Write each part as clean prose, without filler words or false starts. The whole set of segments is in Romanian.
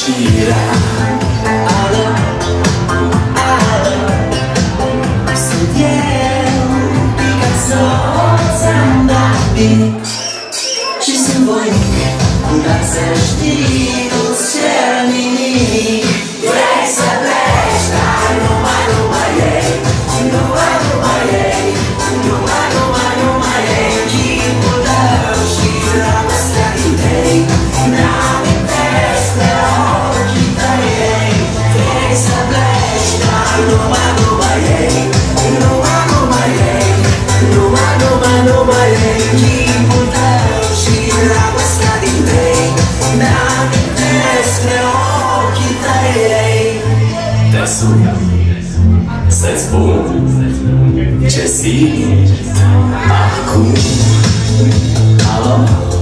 fericirea. Alo, alo, sunt eu, Picasso, ți-am dat pic și sunt voinic, dar să știi, nu-ți cer nimic. Vrei să pleci, dar numai ei, numai ei, numai ei, chipul tău și dragostea din tei, n-amintesc de ochii tăi. Vrei să pleci, dar numai ei, numai ei, numai ei, chipul tău și dragostea din tei, n-amintesc de ochii tăi. Te sun să-ți spun ce simt acum. Alo,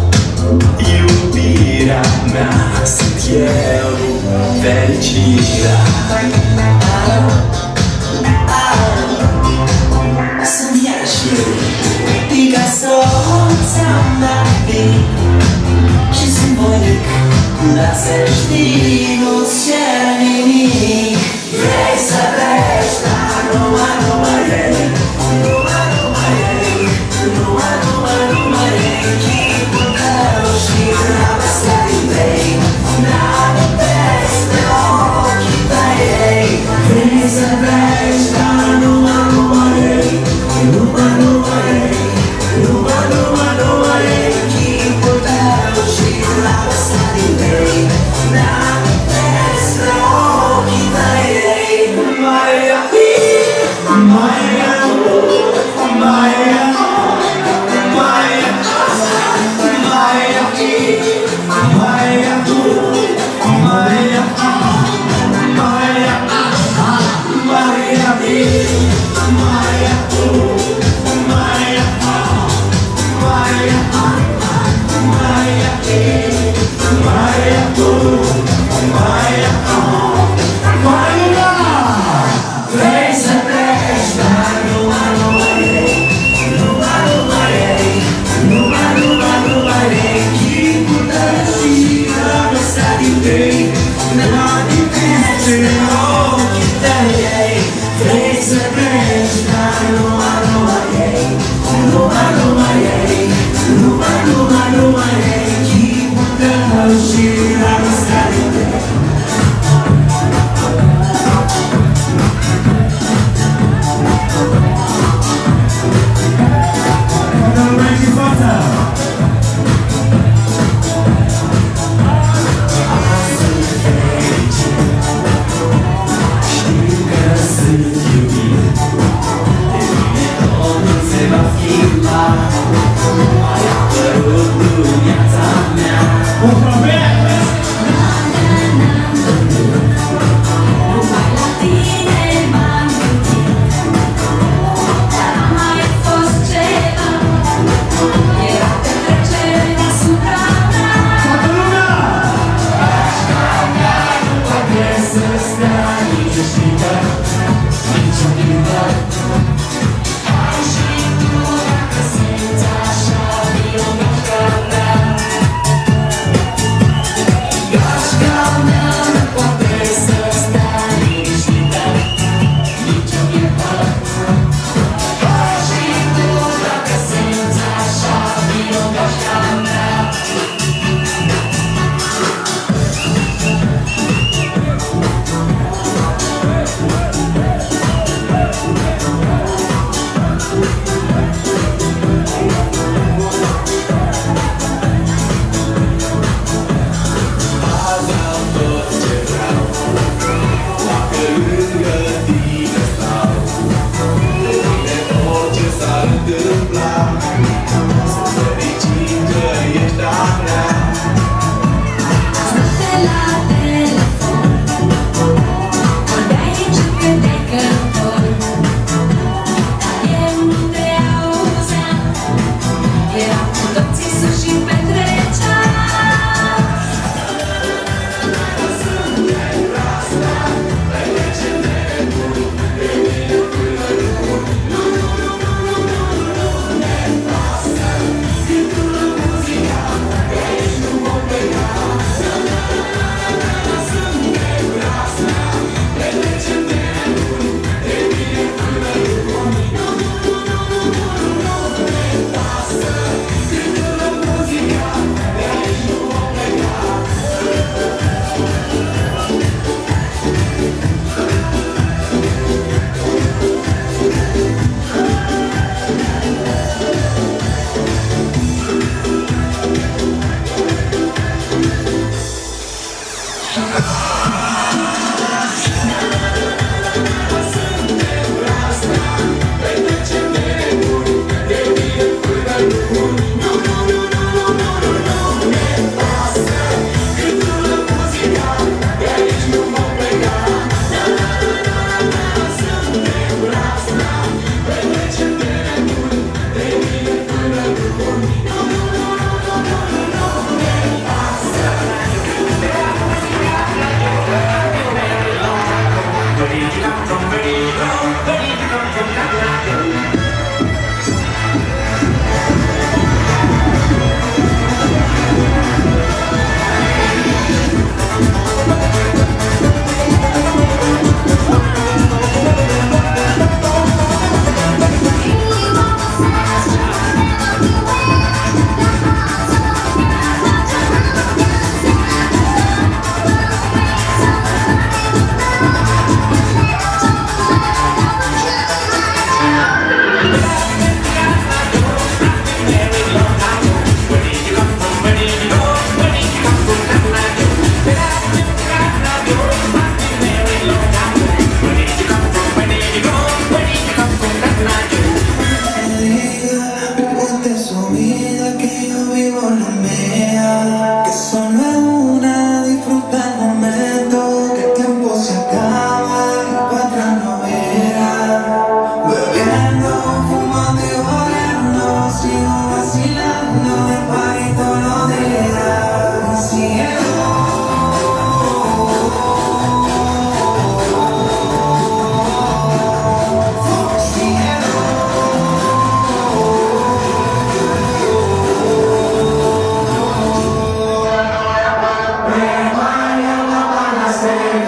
iubirea mea, sunt eu, fericirea. Alo, alo, sunt ea și eu, Picasso, ți-am dat pic și sunt voinic, dar să știi, nu-ți cer nimic. Vrei să pleci, dar numai ei, numai ei, numai ei, chipul tău și dragostea din tei, n-amintesc de ochii tăi. Vrei să pleci, dar numai ei, numai ei, numai ei, chipul tău și dragostea din tei, n-amintesc de Stay